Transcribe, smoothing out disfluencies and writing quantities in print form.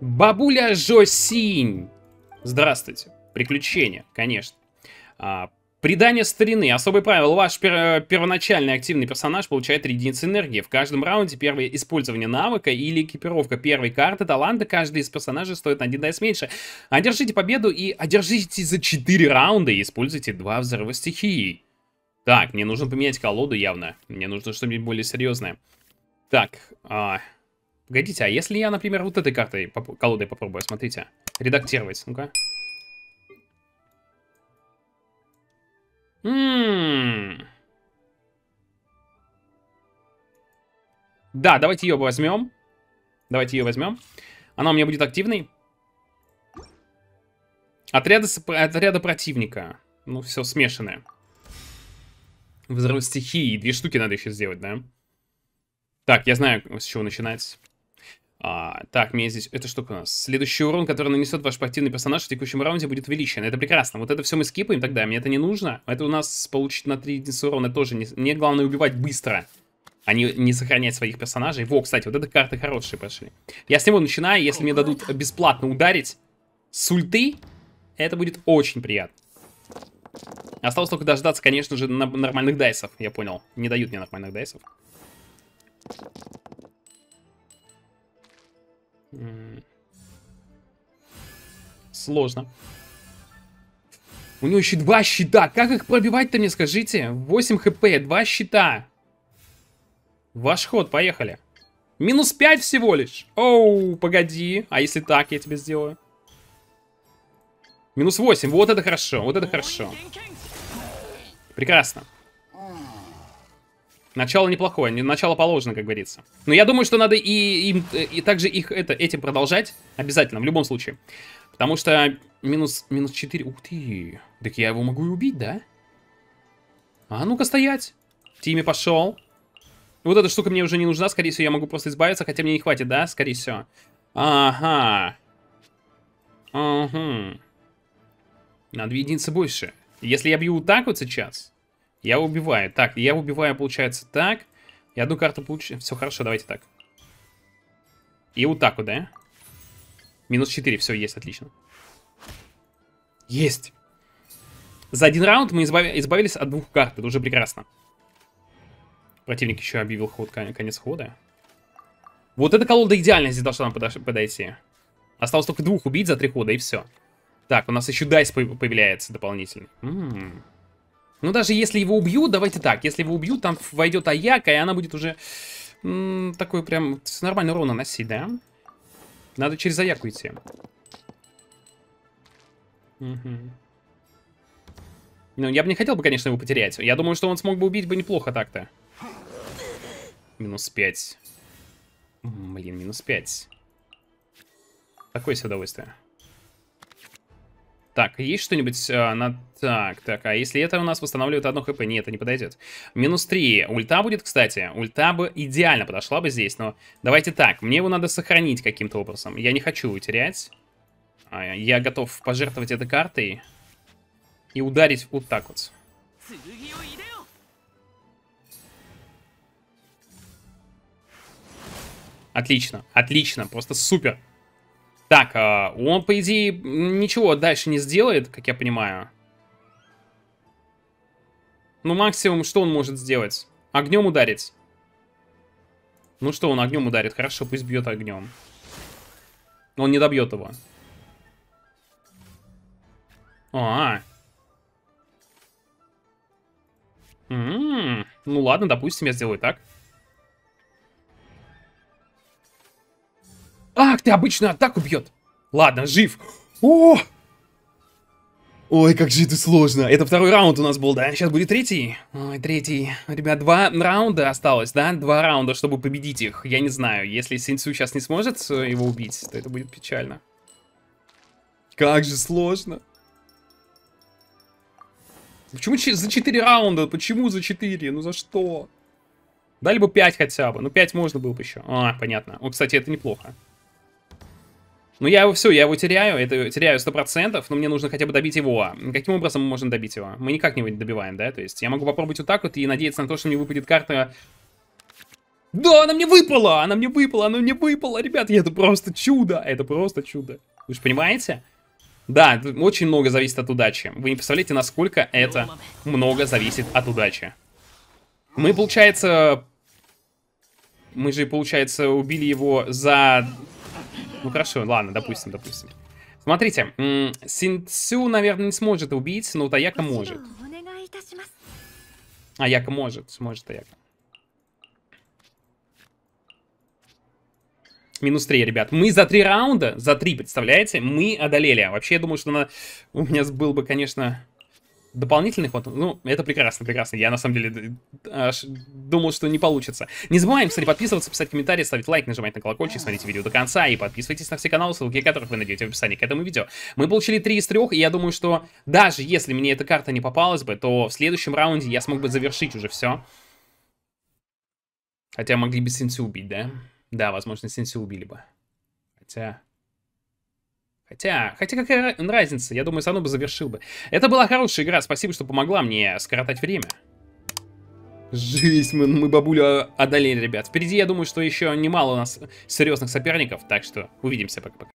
Бабуля Жосинь. Здравствуйте. Приключения, конечно. Предание старины. Особое правило. Ваш первоначальный активный персонаж получает 3 единицы энергии. В каждом раунде первое использование навыка или экипировка первой карты таланта каждый из персонажей стоит на 1 дайс меньше. Одержите победу и одержите за 4 раунда и используйте 2 взрыва стихии. Так, мне нужно поменять колоду явно. Мне нужно что-нибудь более серьезное. Так, погодите, а если я, например, вот этой колодой попробую, смотрите. Редактировать, ну-ка. Да, давайте ее возьмем. Давайте ее возьмем. Она у меня будет активной. Отряда противника. Ну, все смешанное. Взрыв стихии. 2 штуки надо еще сделать, да? Так, я знаю, с чего начинать. Так, мне здесь... Эта штука у нас. Следующий урон, который нанесет ваш активный персонаж в текущем раунде, будет увеличен. Это прекрасно. Вот это все мы скипаем тогда. Мне это не нужно. Это у нас получить на 3 единицы урона тоже не... Мне главное убивать быстро, а не сохранять своих персонажей. Во, кстати, вот это карты хорошие пошли. Я с него начинаю. Если мне дадут бесплатно ударить с ульты, это будет очень приятно. Осталось только дождаться, конечно же, нормальных дайсов. Я понял. Не дают мне нормальных дайсов. Сложно. У него еще 2 щита. Как их пробивать-то, мне скажите? 8 хп, 2 щита. Ваш ход, поехали. Минус 5 всего лишь. Оу, погоди. А если так я тебе сделаю? Минус 8. Вот это хорошо, вот это хорошо. Прекрасно. Начало неплохое, начало положено, как говорится. Но я думаю, что надо и также этим продолжать. Обязательно, в любом случае. Потому что минус 4. Ух ты. Так я его могу и убить, да? А ну-ка стоять. Тимми пошел. Вот эта штука мне уже не нужна. Скорее всего, я могу просто избавиться. Хотя мне не хватит, да? Скорее всего. Ага. Ага. На 2 единицы больше. Если я бью вот так вот сейчас, я убиваю. Так, я убиваю, получается, так. И одну карту получу. Все хорошо, давайте так. И вот так вот, да? Минус 4, все, есть, отлично. Есть! За 1 раунд мы избавились от 2 карт, это уже прекрасно. Противник еще объявил ход, конец хода. Вот эта колода идеально здесь должна нам подойти. Осталось только 2 убить за 3 хода, и все. Так, у нас еще дайс появляется дополнительный. Ну, даже если его убьют, давайте так. Если его убьют, там войдет Аяка, и она будет уже такой прям нормальный урон наносить, да? Надо через Аяку идти. Ну, я бы не хотел бы, конечно, его потерять. Я думаю, что он смог бы убить бы неплохо так-то. Минус 5. Блин, минус 5. Такое себе удовольствие. Так, есть что-нибудь Так, а если это у нас восстанавливает 1 хп? Нет, это не подойдет. Минус 3. Ульта будет, кстати. Ульта бы идеально подошла бы здесь, но давайте так. Мне его надо сохранить каким-то образом. Я не хочу его терять. Я готов пожертвовать этой картой и ударить вот так вот. Отлично, отлично, просто супер. Так, он, по идее, ничего дальше не сделает, как я понимаю. Ну, максимум, что он может сделать? Огнем ударить. Ну что, он огнем ударит. Хорошо, пусть бьет огнем. Он не добьет его. Ну ладно, допустим, я сделаю так. Ах, ты обычную атаку бьет. Ладно, жив. Ой, как же это сложно. Это 2-й раунд у нас был, да? Сейчас будет 3-й. Ой, 3-й. Ребят, 2 раунда осталось, да? 2 раунда, чтобы победить их. Я не знаю. Если Синьцю сейчас не сможет его убить, то это будет печально. Как же сложно. Почему за 4 раунда? Почему за 4? Ну за что? Дали бы 5 хотя бы. Ну 5 можно было бы еще. Понятно. О, кстати, это неплохо. Ну я его теряю. Это теряю 100%. Но мне нужно хотя бы добить его. Каким образом мы можем добить его? Мы никак не добиваем, да? То есть я могу попробовать вот так вот и надеяться на то, что мне выпадет карта Да, она мне выпала! Она мне выпала, она мне выпала, ребят. Это просто чудо, это просто чудо. Вы же понимаете? Да, очень много зависит от удачи. Вы не представляете, насколько это много зависит от удачи. Мы, получается... Мы же, получается, убили его за... Ну, хорошо, ладно, допустим. Смотрите, Синцю, наверное, не сможет убить, но вот Аяка может. Аяка сможет Аяка. Минус 3, ребят. Мы за 3 раунда, за 3, представляете, мы одолели. Вообще, я думаю, что у меня был бы, конечно, дополнительный ход. Ну, это прекрасно. Я, на самом деле, аж думал, что не получится. Не забываем, кстати, подписываться, писать комментарии, ставить лайк, нажимать на колокольчик, смотрите видео до конца и подписывайтесь на все каналы, ссылки которых вы найдете в описании к этому видео. Мы получили 3 из 3, и я думаю, что даже если мне эта карта не попалась бы, то в следующем раунде я смог бы завершить уже все. Хотя могли бы Синцю убить, да? Да, возможно, Синцю убили бы. Хотя, какая разница? Я думаю, все равно бы завершил бы. Это была хорошая игра. Спасибо, что помогла мне скоротать время. Жесть, мы бабулю одолели, ребят. Впереди, я думаю, что еще немало у нас серьезных соперников. Так что увидимся. Пока-пока.